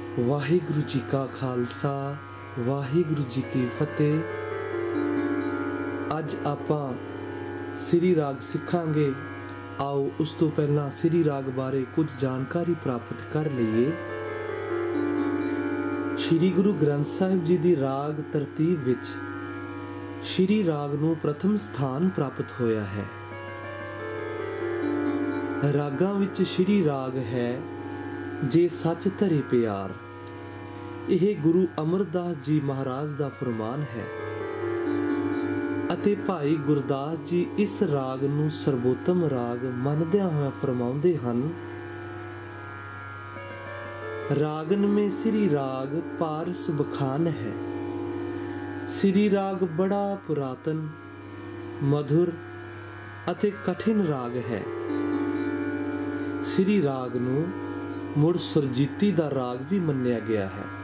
ਵਾਹਿਗੁਰੂ ਜੀ ਕਾ ਖਾਲਸਾ, ਵਾਹਿਗੁਰੂ ਜੀ ਕੀ ਫਤਿਹ। ਅੱਜ ਆਪਾਂ ਸ੍ਰੀ ਰਾਗ ਸਿੱਖਾਂਗੇ। ਆਓ ਉਸ ਤੋਂ ਪਹਿਲਾਂ ਸ੍ਰੀ ਰਾਗ ਬਾਰੇ ਕੁਝ ਜਾਣਕਾਰੀ ਪ੍ਰਾਪਤ ਕਰ ਲਈਏ। ਸ਼੍ਰੀ ਗੁਰੂ ਗ੍ਰੰਥ ਸਾਹਿਬ ਜੀ ਦੀ ਰਾਗ ਤਰਤੀਬ ਵਿੱਚ ਸ਼੍ਰੀ ਰਾਗ ਨੂੰ ਪ੍ਰਥਮ ਸਥਾਨ ਪ੍ਰਾਪਤ ਹੋਇਆ ਹੈ। ਰਾਗਾਂ ਵਿੱਚ ਸ਼੍ਰੀ ਰਾਗ ਹੈ ਜੇ ਸੱਚ ਧਰੇ ਪਿਆਰ। ਇਹ ਗੁਰੂ ਅਮਰਦਾਸ ਜੀ ਮਹਾਰਾਜ ਦਾ ਫਰਮਾਨ ਹੈ ਅਤੇ ਭਾਈ ਗੁਰਦਾਸ ਜੀ ਇਸ ਰਾਗ ਨੂੰ ਸਰਬੋਤਮ ਰਾਗ ਮੰਨਦਿਆਂ ਹੋਇਆ ਫਰਮਾਉਂਦੇ ਹਨ। ਰਾਗਨ में श्री राग पारस बखान है। श्री राग बड़ा पुरातन, मधुर ਅਤੇ ਕਠਿਨ ਰਾਗ ਹੈ। श्री राग ਨੂੰ ਮੁੜ ਸੁਰਜੀਤੀ ਦਾ ਰਾਗ ਵੀ ਮੰਨਿਆ ਗਿਆ ਹੈ।